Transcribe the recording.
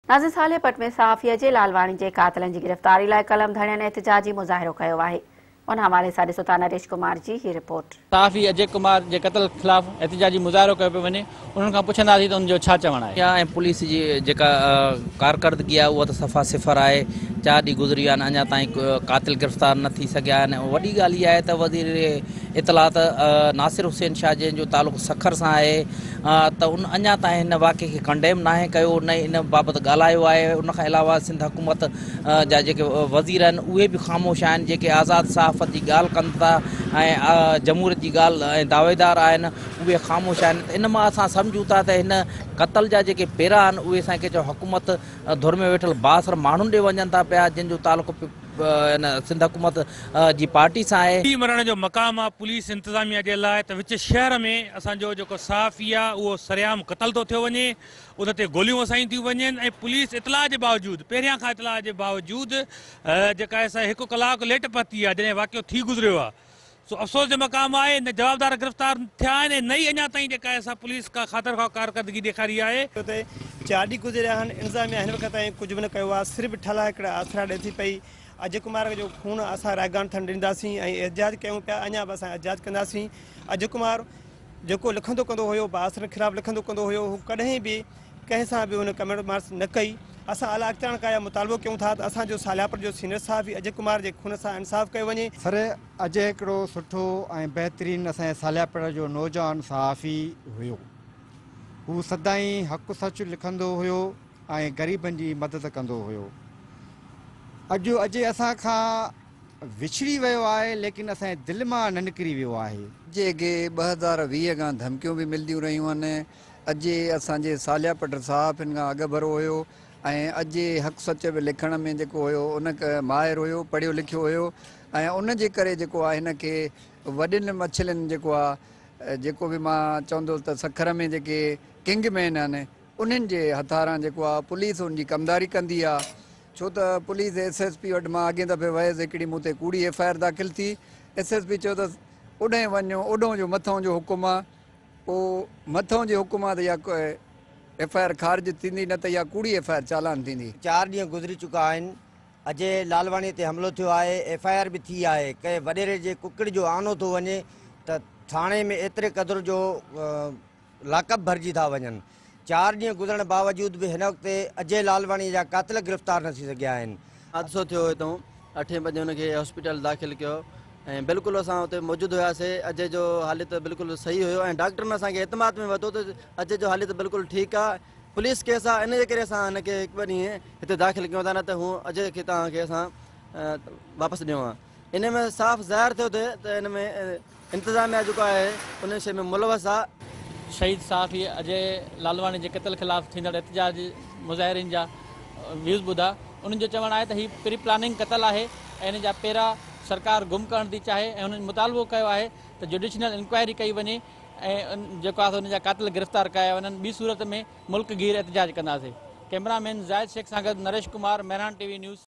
नाज़िर साले पट में सहाफ़ीअ जे लालवाणी जे कातिलनि जी गिरफ़्तारी लाइ कलम धड़ियनि एहतिजाजी मुज़ाहिरो कयो आहे। उन हवाले सां ॾिसो था नरेश कुमार जी ही रिपोर्ट। सहाफ़ी अजय कुमार जे क़त्ल ख़िलाफ़ एहतिजाजी मुज़ाहिरो कयो पियो वञे। उन्हनि खां पुछंदासीं त उनजो छा चवणु आहे। पुलिस जी जेका कारकर्दगी आहे उहा त सफ़ा सिफ़र आहे। 4 ॾींहं गुज़री विया आहिनि, अञा ताईं कातिल गिरफ़्तार न थी सघिया आहिनि। वॾी ॻाल्हि इहा आहे त वज़ीर इतलात नासिर हुसैन शाह जंहिंजो तालुक़ु सखर सां आहे त उन अञा ताईं हिन वाक़े खे कंडेम नाहे कयो, न इन बाबति ॻाल्हायो आहे। उनखां अलावा सिंध हुकूमत जा जेके वज़ीर आहिनि उहे बि ख़ामोश आहिनि, जेके आज़ादु सहाफ़त जी ॻाल्हि कनि था ऐं जमहूरियत जी ॻाल्हि ऐं दावेदार आहिनि उहे ख़ामोश आहिनि। त इन मां असां सम्झूं था त हिन क़त्ल जा जेके पेरा आहिनि उहे असांखे चओ हुकूमत धुर में वेठल बासर माण्हुनि ॾे वञनि था पिया, जंहिंजो तालुक़ु सिंध हुकूमत जी पार्टी सां आहे। मरण जो मक़ाम आहे पुलिस इंतज़ामिया जे लाइ त विच शहर में असांजो जेको सहाफ़ी आहे उहो सरेआम क़त्ल थो थियो वञे, उन ते गोलियूं वसायूं थियूं वञनि ऐं पुलिस इतलाह जे बावजूदि, पहिरियां खां इतलाह जे बावजूदि जेका असां 1 कलाक लेट पहुती आहे जॾहिं वाक़ियो थी गुज़रियो आहे। सो अफ़सोस जो मक़ाम आहे, न जवाबदार गिरफ़्तार थिया आहिनि ऐं नई अञा ताईं जेका असां पुलिस का ख़ातिर खां कारकर्दगी ॾेखारी आहे। 4 ॾींहं गुज़रिया आहिनि, इंतज़ामिया हिन वक़्त ताईं कुझु बि न कयो आहे। सिर्फ़ु ठला हिकिड़ा आसरा ॾिए थी पई। अजय कुमार जो खून असां रायगान थियणु ॾींदासीं ऐं एहतिजाज कयूं पिया, अञा बि असां एहतिजाज कंदासीं। अजय कुमार जेको लिखंदो कंदो हुयो, बासर ख़िलाफ़ु लिखंदो कंदो हुयो, हू कॾहिं बि कंहिं सां बि हुन कमेंट मार्क्स न कई। असां आला अॻियां का मुतालबो कयूं था त असांजो सालियापुर जो सीनियर सहाफ़ी अजय कुमार जे खून सां इंसाफ़ कयो वञे। सर अजय हिकिड़ो सुठो ऐं बहितरीनु असांजे सालियापुर जो नौजवान सहाफ़ी हुयो। हू सदाईं हक़ सच लिखंदो हुयो ऐं ग़रीबनि जी मदद कंदो हुयो। अॼु अजय असां खां विछड़ी वियो आहे, लेकिन असांजे दिलि मां न निकिरी वियो आहे। जेके 2020 खां धमकियूं बि मिलंदियूं रहियूं आहिनि। अजय असांजे सालियापुर सहाफ़ियुनि खां अॻु भरो हुयो ऐं अजय हक़ सच बि लिखण में जेको हुयो उन माहिर हुयो, पढ़ियो लिखियो हुयो ऐं उन जे करे जेको आहे हिन खे वॾियुनि मछलियुनि जेको आहे, जेको बि मां चवंदुसि त सखर में जेके किंग मैन आहिनि उन्हनि जे हथारां जेको आहे पुलिस उनजी कमदारी कंदी आहे। छो त पुलिस SSP वटि मां अॻे दफ़े वियुसि, हिकिड़ी मूं ते कूड़ी FIR दाख़िल थी। SSP चयो त ओॾे वञो, ओॾो जो मथां जो हुकुम आहे, पोइ मथां जे हुकुम आहे त या FIR ख़ारिज थींदी, न त या कूड़ी FIR चालान थींदी। 4 ॾींहं गुज़री चुका आहिनि। अजय लालवाणी ते हमिलो थियो आहे, FIR बि थी आहे। कंहिं वॾेरे जे कुकड़ जो आनो थो वञे त थाणे में एतिरे क़दुरु जो लाकअप भरिजी था वञनि। 4 ॾींहं गुज़रण बावजूद बि हिन वक़्तु अजय लालवाणी जा कातिल गिरफ़्तार न थी सघिया आहिनि। हादसो थियो हितां 8 बजे हुनखे हॉस्पिटल दाख़िल कयो ऐं बिल्कुलु असां हुते मौजूदु हुआसीं। अजय जो हालत बिल्कुलु सही हुयो ऐं डॉक्टरनि असांखे एतमाद में वरितो त अजय जो हालत बिल्कुलु ठीकु आहे। पुलिस केस आहे, इन जे करे असां हिनखे 1-2 ॾींहं हिते दाख़िल कयूं था, न त हू अजय खे तव्हांखे असां वापसि ॾियूं आहे। इन में साफ़ ज़ाहिर थियो थिए त इन में इंतज़ामिया जेको आहे उन शइ में मुलवस आहे। शहीद सहाफ़ी अजय लालवाणी जे क़त्ल ख़िलाफ़ थींदड़ एहतिजाज मुज़ाहिरनि जा व्यूज़ ॿुधा। उन्हनि जो चवणु आहे त हीउ प्री प्लानिंग क़त्ल आहे ऐं इन जा पेरा सरकार गुम करण थी चाहे ऐं उन्हनि मुतालबो कयो आहे त जुडिशनल इंक्वायरी कई वञे ऐं जेको आहे उन जा कातिल गिरफ़्तार कया वञनि। ॿी सूरत में मुल्क गीर एहतिजाज कंदासीं। कैमरामैन ज़ाहिद शेख सां गॾु नरेश कुमार, मेहरान TV न्यूज़।